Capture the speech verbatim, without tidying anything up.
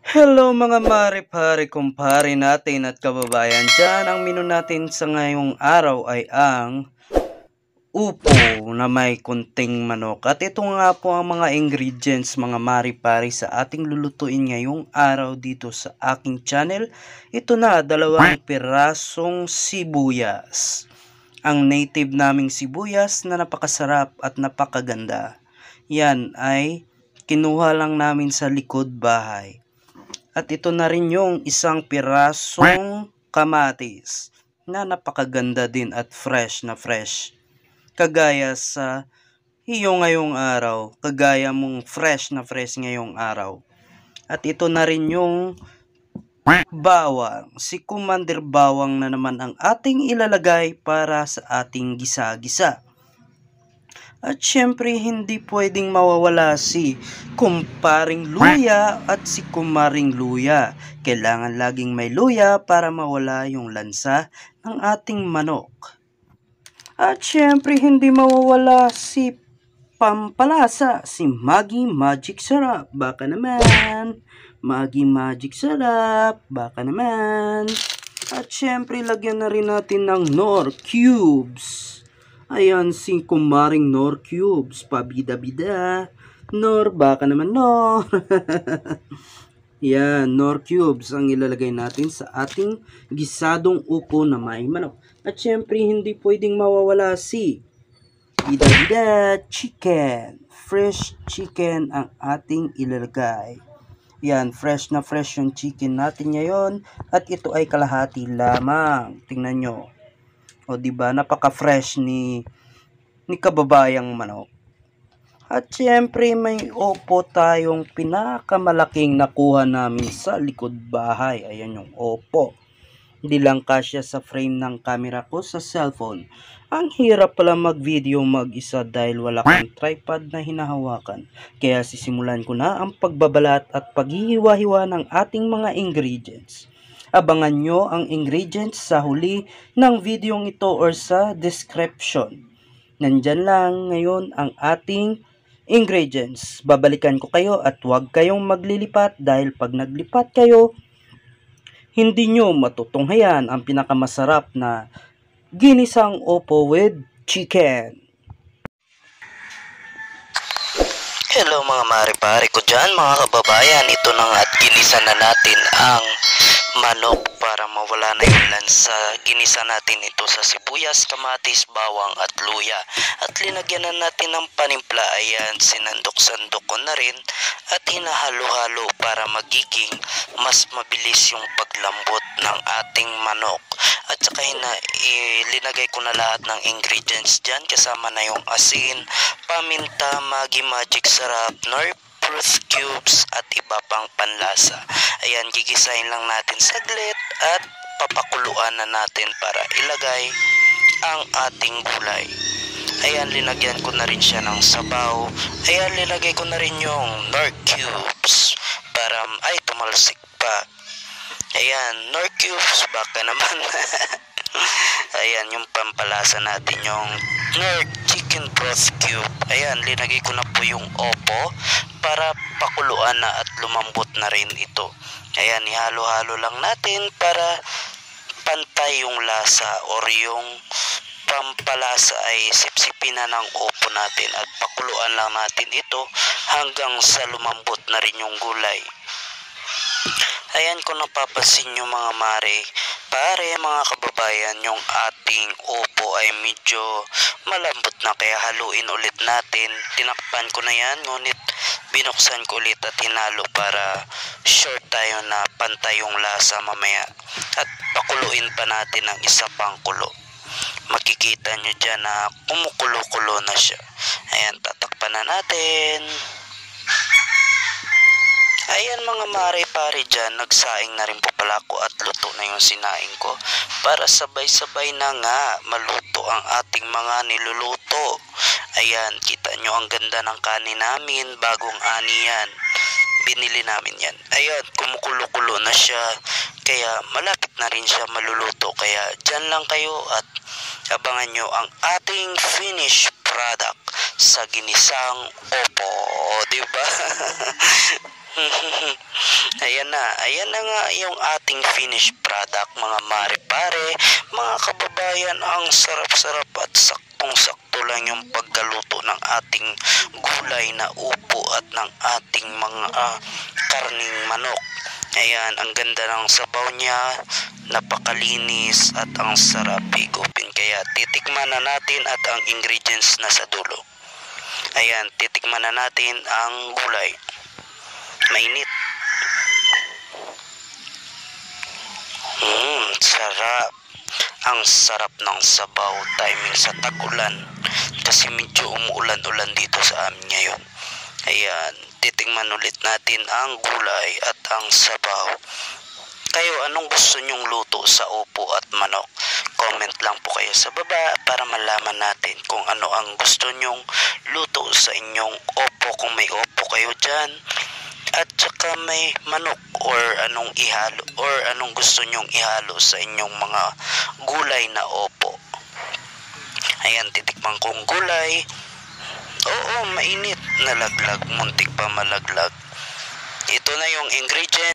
Hello mga mare, pare, kumpare natin at kababayan dyan. Ang menu natin sa ngayong araw ay ang upo na may kunting manok. At ito nga po ang mga ingredients mga mare, pare sa ating lulutuin ngayong araw dito sa aking channel. Ito na, dalawang pirasong sibuyas. Ang native naming sibuyas na napakasarap at napakaganda. Yan ay kinuha lang namin sa likod bahay. At ito na rin yung isang pirasong kamatis na napakaganda din at fresh na fresh. Kagaya sa iyo ngayong araw, kagaya mong fresh na fresh ngayong araw. At ito na rin yung bawang, si Commander Bawang na naman ang ating ilalagay para sa ating gisa-gisa. At syempre hindi pwedeng mawawala si kumparing luya at si kumaring luya. Kailangan laging may luya para mawala yung lansa ng ating manok. At syempre hindi mawawala si pampalasa, si Maggi Magic Sarap. Baka naman, Maggi Magic Sarap, baka naman. At syempre lagyan na rin natin ng Knorr Cubes. Ayan si kumaring Knorr Cubes, pabida-bida. Knorr, baka naman Knorr. Yan, Knorr Cubes ang ilalagay natin sa ating gisadong upo na may manok. At syempre, hindi pwedeng mawawala si bida-bida chicken. Fresh chicken ang ating ilalagay. Yan, fresh na fresh yung chicken natin ngayon. At ito ay kalahati lamang. Tingnan nyo. O diba, napaka-fresh ni ni kababayang manok. At syempre may opo tayong pinakamalaking nakuha namin sa likod bahay. Ayan yung opo. Hindi lang kasya sa frame ng camera ko sa cellphone. Ang hirap pala mag-video mag-isa dahil wala kang tripod na hinahawakan. Kaya sisimulan ko na ang pagbabalat at paghihiwa-hiwa ng ating mga ingredients. Abangan nyo ang ingredients sa huli ng videong ito or sa description. Nandyan lang ngayon ang ating ingredients. Babalikan ko kayo at huwag kayong maglilipat dahil pag naglipat kayo, hindi nyo matutunghayan ang pinakamasarap na ginisang opo with chicken. Hello mga mare-pare ko dyan mga kababayan. Ito na nga at ginisa na natin ang manok para mawala na yung lansa. Ginisa natin ito sa sibuyas, kamatis, bawang at luya. At linagyan na natin ng panimpla. Ayan, sinandok-sandok ko na rin at hinahalo-halo para magiging mas mabilis yung paglambot ng ating manok. At saka hina, ilinagay ko na lahat ng ingredients dyan kasama na yung asin, paminta, Maggi Magic Sarap, Knorr Fruit Cubes at iba pang panlasa. Ayan, gigisahin lang natin saglit at papakuluan na natin para ilagay ang ating gulay. Ayan, linagyan ko na rin siya ng sabaw. Ayan, linagay ko na rin yung Knorr Cubes para ay tumalsik pa. Ayan, Knorr Cubes, baka naman. Ayan, yung pampalasa natin yung Knorr Chicken Broth Cube. Ayan, linagay ko na po yung opo para pakuluan na at lumambot na rin ito. Ayan, ihalo-halo lang natin para pantay yung lasa or yung pampalasa ay sipsipin na ng opo natin at pakuluan lang natin ito hanggang sa lumambot na rin yung gulay. Ayan, kung napapansin nyo mga mare, pare, mga kababayan, yung ating opo ay medyo malambot na kaya haluin ulit natin. Tinakpan ko na yan, ngunit binuksan ko ulit at hinalo para sure tayo na pantay yung lasa mamaya. At pakuluin pa natin ng isa pang kulo. Makikita nyo dyan na kumukulo-kulo na siya. Ayan, tatakpan na natin. Ayan mga mare-pare dyan, nagsaing na rin po pala ako at luto na yung sinaing ko para sabay-sabay na nga maluto ang ating mga niluluto. Ayan, kita nyo ang ganda ng kanin namin, bagong ani yan. Binili namin yan. Ayan, kumukulo-kulo na siya, kaya malapit na rin siya maluluto. Kaya dyan lang kayo at abangan nyo ang ating finished product sa ginisang opo, diba? Ayan. ayan na, ayan na nga yung ating finished product mga mare-pare, mga kababayan. Ang sarap-sarap at saktong-sakto lang yung pagkaluto ng ating gulay na upo at ng ating mga uh, karning manok. Ayan, ang ganda ng sabaw niya, napakalinis at ang sarap higupin. Kaya titikman na natin at ang ingredients na sa dulo. Ayan, titikman na natin ang gulay. Mainit. Mmm, sarap. Ang sarap ng sabaw timing sa tag-ulan. Kasi medyo umuulan-ulan dito sa amin ngayon. Ayan, titingnan ulit natin ang gulay at ang sabaw. Kayo, anong gusto nyong luto sa upo at manok? Comment lang po kayo sa baba para malaman natin kung ano ang gusto nyong luto sa inyong opo, kung may opo kayo dyan. At saka may manok or anong ihalo or anong gusto nyong ihalo sa inyong mga gulay na opo. Ayan, titikman kong gulay. Oo, mainit. Nalaglag, muntik pa malaglag. Ito na yung ingredient.